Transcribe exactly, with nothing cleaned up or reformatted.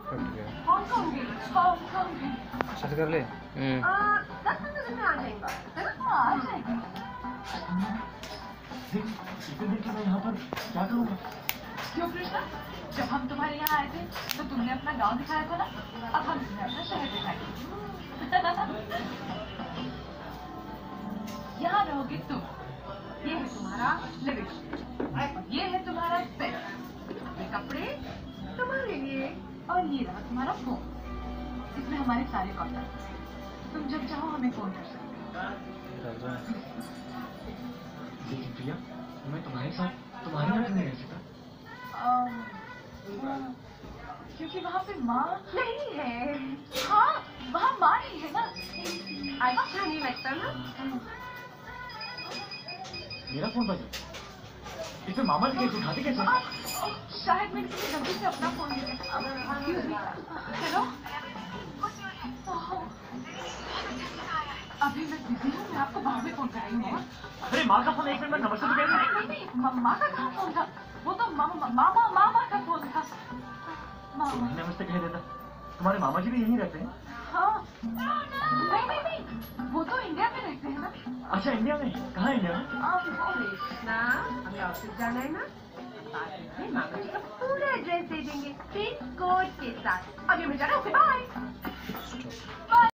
Cut गया। कौन कहूँगी? कौन कहूँगी? शट कर ले। हम्म दस मिनट में आ जाएगा, है ना? हाँ, आ जाएगा। इसे देख के मैं यहाँ पर क्या करूँगा? क्यों कृष्णा? जब हम तुम्हारे यहाँ आए थे तो तुमने अपना गांव दिखाया था ना, अब हम तुम्हें अपना शहर दिखाएंगे। यहाँ रहोगे तुम, ये है तुम्हारा लिविंग रूम, ये है तुम्हारा बेड, ये कपड़े तुम्हारे लिए, और ये रहा तुम्हारा फोन। इसमें हमारे सारे कॉन्टैक्ट, तुम जब चाहो हमें फोन कर सकते हो। लेकिन प्रिया, मैं तुम्हारे साथ तुम्हारे यहाँ क्यों नहीं रह सकता? क्योंकि वहाँ पे माँ नहीं है। हाँ, वहाँ माँ नहीं है ना। अच्छा नहीं लगता ना? मेरा फोन बजा, इसमें मामा के केस उठाते कैसे? शायद मैं किसी गलती से अपना फोन ले गया। हेलो, अभी मैं बिजी हूँ, मैं आपको बाद में फोन करूँगी। अरे माँ का फोन, एक मिनट में नमस्ते तो कह नहीं नहीं, माँ का कहाँ फोन था? वो तो मामा मामा मामा का फोन था। मामा नमस्ते कह देता, तुम्हारे मामा जी भी यहीं रहते हैं? हाँ, नहीं नहीं नहीं, वो तो इंडिया में रहते हैं ना। अच्छा, इंडिया में? कहाँ इंडिया में? कृष्णा, हमें ऑफिस जाना है ना, मामा जी का पूरा एड्रेस दे देंगे पिन कोड के साथ। अभी हमें जाना है, ओके बाय।